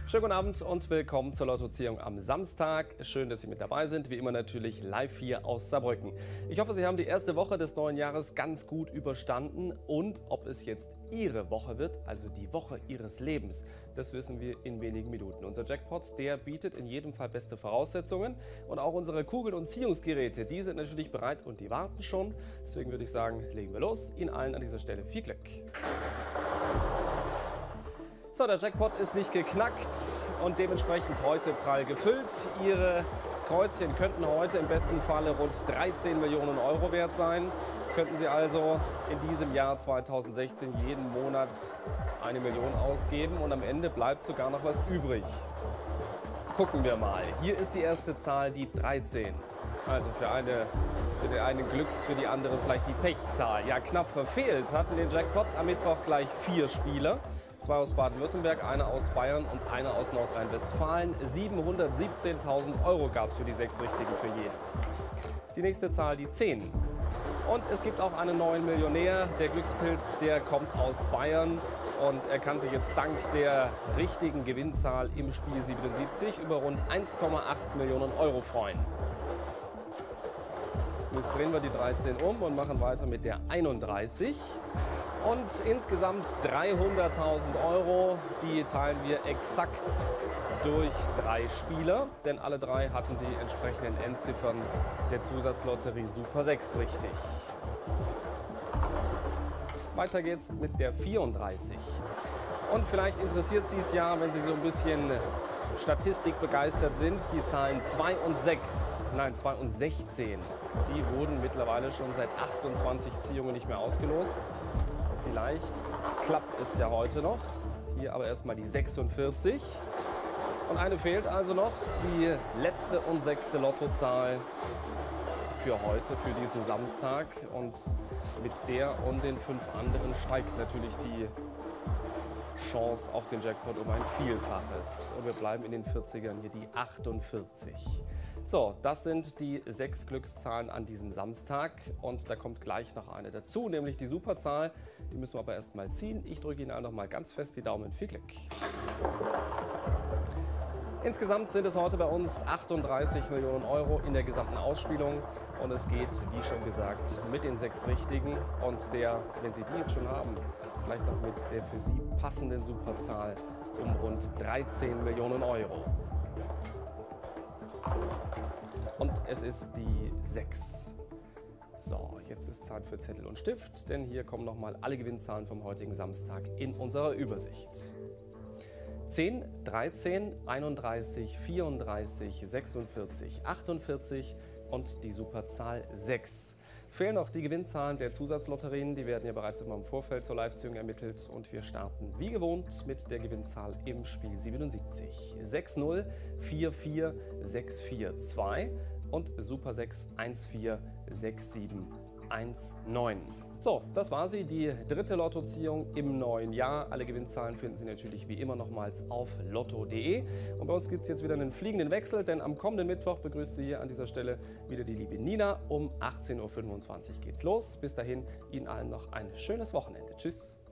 Schönen guten Abend und willkommen zur Lottoziehung am Samstag. Schön, dass Sie mit dabei sind. Wie immer natürlich live hier aus Saarbrücken. Ich hoffe, Sie haben die erste Woche des neuen Jahres ganz gut überstanden. Und ob es jetzt Ihre Woche wird, also die Woche Ihres Lebens, das wissen wir in wenigen Minuten. Unser Jackpot, der bietet in jedem Fall beste Voraussetzungen. Und auch unsere Kugeln und Ziehungsgeräte, die sind natürlich bereit und die warten schon. Deswegen würde ich sagen, legen wir los. Ihnen allen an dieser Stelle viel Glück. So, der Jackpot ist nicht geknackt und dementsprechend heute prall gefüllt. Ihre Kreuzchen könnten heute im besten Falle rund 13 Millionen Euro wert sein. Könnten Sie also in diesem Jahr 2016 jeden Monat 1 Million ausgeben und am Ende bleibt sogar noch was übrig. Gucken wir mal. Hier ist die erste Zahl, die 13. Also für den einen Glücks, für die andere vielleicht die Pechzahl. Ja, knapp verfehlt hatten den Jackpot am Mittwoch gleich 4 Spieler. 2 aus Baden-Württemberg, einer aus Bayern und einer aus Nordrhein-Westfalen. 717.000 Euro gab es für die 6 Richtigen für jeden. Die nächste Zahl, die 10. Und es gibt auch einen neuen Millionär. Der Glückspilz, der kommt aus Bayern. Und er kann sich jetzt dank der richtigen Gewinnzahl im Spiel 77 über rund 1,8 Millionen Euro freuen. Jetzt drehen wir die 13 um und machen weiter mit der 31. Und insgesamt 300.000 Euro, die teilen wir exakt durch 3 Spieler, denn alle 3 hatten die entsprechenden Endziffern der Zusatzlotterie Super 6 richtig. Weiter geht's mit der 34. Und vielleicht interessiert Sie es ja, wenn Sie so ein bisschen Statistik begeistert sind, die Zahlen 2 und 16, die wurden mittlerweile schon seit 28 Ziehungen nicht mehr ausgelost. Vielleicht klappt es ja heute noch. Hier aber erstmal die 46. Und eine fehlt also noch, die letzte und 6. Lottozahl für heute, für diesen Samstag. Und mit der und den 5 anderen steigt natürlich die Chance auf den Jackpot um ein Vielfaches. Und wir bleiben in den 40ern, hier die 48. So, das sind die 6 Glückszahlen an diesem Samstag und da kommt gleich noch eine dazu, nämlich die Superzahl. Die müssen wir aber erst mal ziehen. Ich drücke Ihnen noch mal ganz fest die Daumen. Viel Glück! Insgesamt sind es heute bei uns 38 Millionen Euro in der gesamten Ausspielung und es geht, wie schon gesagt, mit den 6 Richtigen und der, wenn Sie die jetzt schon haben, vielleicht noch mit der für Sie passenden Superzahl um rund 13 Millionen Euro. Und es ist die 6. So, jetzt ist Zeit für Zettel und Stift, denn hier kommen nochmal alle Gewinnzahlen vom heutigen Samstag in unserer Übersicht. 10, 13, 31, 34, 46, 48 und die Superzahl 6. Fehlen noch die Gewinnzahlen der Zusatzlotterien, die werden ja bereits immer im Vorfeld zur Live-Ziehung ermittelt und wir starten wie gewohnt mit der Gewinnzahl im Spiel 77. 60 44 642 und Super 6 146719. So, das war sie, die 3. Lottoziehung im neuen Jahr. Alle Gewinnzahlen finden Sie natürlich wie immer nochmals auf lotto.de. Und bei uns gibt es jetzt wieder einen fliegenden Wechsel, denn am kommenden Mittwoch begrüßt Sie hier an dieser Stelle wieder die liebe Nina. Um 18:25 Uhr geht's los. Bis dahin Ihnen allen noch ein schönes Wochenende. Tschüss.